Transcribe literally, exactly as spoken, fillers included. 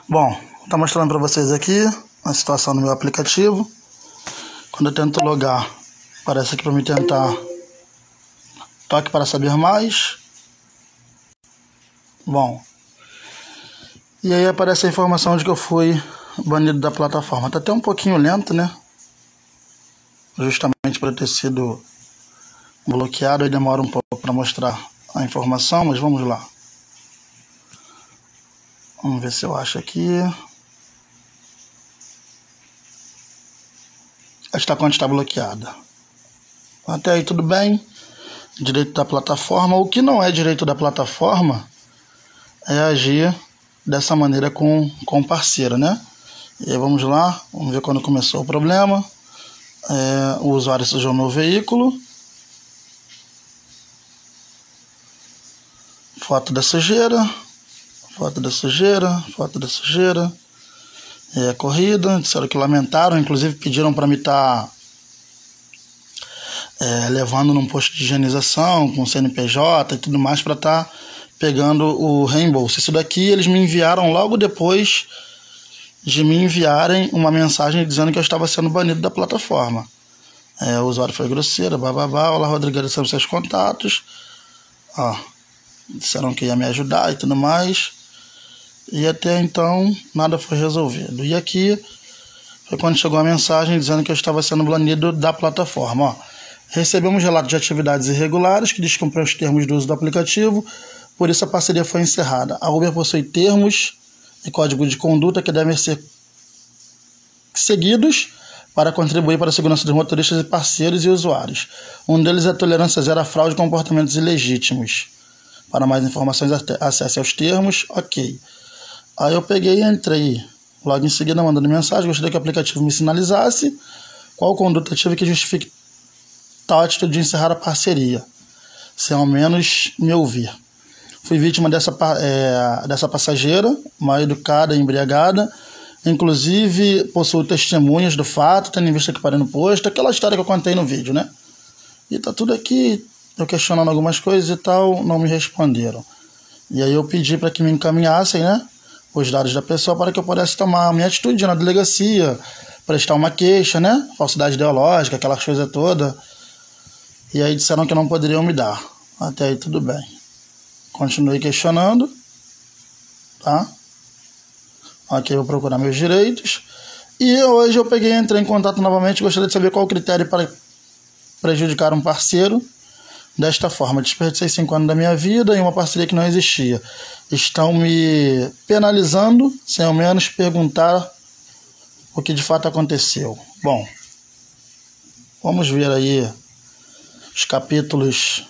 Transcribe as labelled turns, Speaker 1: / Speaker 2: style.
Speaker 1: Bom, vou estar mostrando para vocês aqui a situação do meu aplicativo. Quando eu tento logar, aparece aqui para me tentar toque para saber mais. Bom, e aí aparece a informação de que eu fui banido da plataforma. Tá até um pouquinho lento, né? Justamente por ter sido bloqueado, aí demora um pouco para mostrar a informação, mas vamos lá. Vamos ver se eu acho aqui. Esta conta está bloqueada. Até aí tudo bem. Direito da plataforma. O que não é direito da plataforma é agir dessa maneira com, com o parceiro, né? E aí vamos lá. Vamos ver quando começou o problema. É, o usuário sujou meu veículo. Foto da sujeira. Foto da sujeira, foto da sujeira. É, corrida, disseram que lamentaram, inclusive pediram para me estar tá, é, levando num posto de higienização com C N P J e tudo mais para estar tá pegando o reembolso. Isso daqui eles me enviaram logo depois de me enviarem uma mensagem dizendo que eu estava sendo banido da plataforma. É, o usuário foi grosseiro, bababá. Olá, Rodrigo, são seus contatos. Ó, disseram que ia me ajudar e tudo mais. E até então nada foi resolvido. E aqui foi quando chegou a mensagem dizendo que eu estava sendo banido da plataforma. Ó, recebemos relato de atividades irregulares que descumprem os termos do uso do aplicativo, por isso a parceria foi encerrada. A Uber possui termos e código de conduta que devem ser seguidos para contribuir para a segurança dos motoristas e parceiros e usuários. Um deles é a tolerância zero à fraude e comportamentos ilegítimos. Para mais informações, acesse aos termos. Ok. Aí eu peguei e entrei. Logo em seguida, mandando mensagem, gostaria que o aplicativo me sinalizasse qual conduta tive que justifique tal atitude de encerrar a parceria, sem ao menos me ouvir. Fui vítima dessa, é, dessa passageira, mal educada e embriagada. Inclusive, possuo testemunhas do fato, tendo em vista que parei no posto, aquela história que eu contei no vídeo, né? E tá tudo aqui, eu questionando algumas coisas e tal, não me responderam. E aí eu pedi para que me encaminhassem, né, os dados da pessoa para que eu pudesse tomar a minha atitude na delegacia, prestar uma queixa, né? Falsidade ideológica, aquela coisa toda. E aí disseram que não poderiam me dar. Até aí tudo bem. Continuei questionando, tá? Aqui eu vou procurar meus direitos. E hoje eu peguei e entrei em contato novamente. Gostaria de saber qual o critério para prejudicar um parceiro desta forma. Desperdicei cinco anos da minha vida em uma parceria que não existia. Estão me penalizando sem ao menos perguntar o que de fato aconteceu. Bom, vamos ver aí os capítulos